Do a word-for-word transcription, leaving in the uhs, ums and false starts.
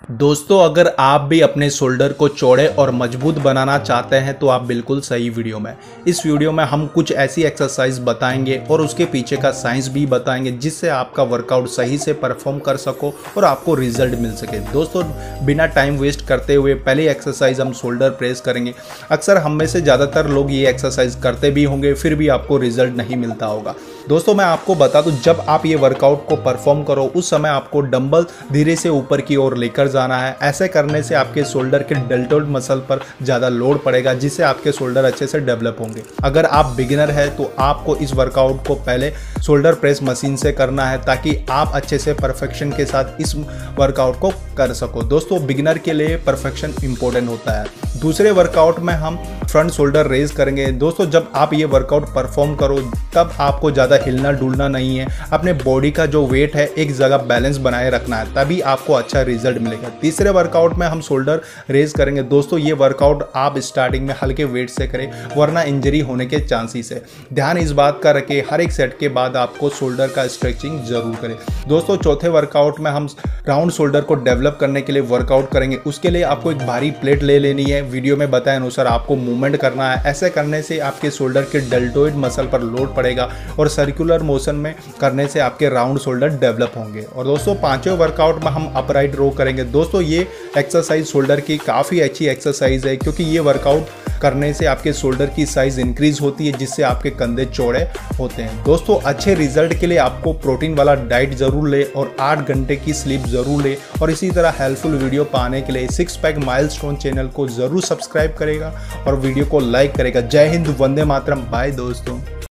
दोस्तों, अगर आप भी अपने शोल्डर को चौड़े और मजबूत बनाना चाहते हैं तो आप बिल्कुल सही वीडियो में। इस वीडियो में हम कुछ ऐसी एक्सरसाइज बताएंगे और उसके पीछे का साइंस भी बताएंगे जिससे आपका वर्कआउट सही से परफॉर्म कर सको और आपको रिजल्ट मिल सके। दोस्तों, बिना टाइम वेस्ट करते हुए पहली एक्सरसाइज हम शोल्डर प्रेस करेंगे। अक्सर हम में से ज़्यादातर लोग ये एक्सरसाइज करते भी होंगे, फिर भी आपको रिजल्ट नहीं मिलता होगा। दोस्तों, मैं आपको बता दूं, जब आप ये वर्कआउट को परफॉर्म करो उस समय आपको डंबल धीरे से ऊपर की ओर लेकर जाना है। ऐसे करने से आपके शोल्डर के डेल्टोइड मसल पर ज़्यादा लोड पड़ेगा, जिससे आपके शोल्डर अच्छे से डेवलप होंगे। अगर आप बिगिनर है तो आपको इस वर्कआउट को पहले शोल्डर प्रेस मशीन से करना है ताकि आप अच्छे से परफेक्शन के साथ इस वर्कआउट को कर सको। दोस्तों, बिगिनर के लिए परफेक्शन इंपॉर्टेंट होता है। दूसरे वर्कआउट में हम फ्रंट शोल्डर रेज करेंगे। दोस्तों, जब आप ये वर्कआउट परफॉर्म करो तब आपको ज़्यादा हिलना डुलना नहीं है। अपने बॉडी का जो वेट है एक जगह बैलेंस बनाए रखना है, तभी आपको अच्छा रिजल्ट मिलेगा। तीसरे वर्कआउट में हम शोल्डर रेज करेंगे। दोस्तों, ये वर्कआउट आप स्टार्टिंग में हल्के वेट से करें, वरना इंजरी होने के चांसेस है। ध्यान इस बात का रखें, हर एक सेट के बाद आपको शोल्डर का स्ट्रेचिंग जरूर करें। दोस्तों, चौथे वर्कआउट में हम राउंड शोल्डर को डेवलप करने के लिए वर्कआउट करेंगे। उसके लिए आपको एक भारी प्लेट ले लेनी है। वीडियो में बताए अनुसार आपको मूवमेंट करना है। ऐसे करने से आपके शोल्डर के डेल्टोइड मसल पर लोड पड़ेगा और सर्कुलर मोशन में करने से आपके राउंड शोल्डर डेवलप होंगे। और दोस्तों, पांचवें वर्कआउट में हम अपराइट रो करेंगे। दोस्तों, ये एक्सरसाइज शोल्डर की काफ़ी अच्छी एक्सरसाइज है, क्योंकि ये वर्कआउट करने से आपके शोल्डर की साइज इंक्रीज होती है, जिससे आपके कंधे चौड़े होते हैं। दोस्तों, अच्छे रिजल्ट के लिए आपको प्रोटीन वाला डाइट जरूर ले और आठ घंटे की स्लीप जरूर ले। और इसी तरह हेल्पफुल वीडियो पाने के लिए सिक्स पैक माइलस्टोन चैनल को जरूर सब्सक्राइब करेगा और वीडियो को लाइक करेगा। जय हिंद, वंदे मातरम। बाय दोस्तों।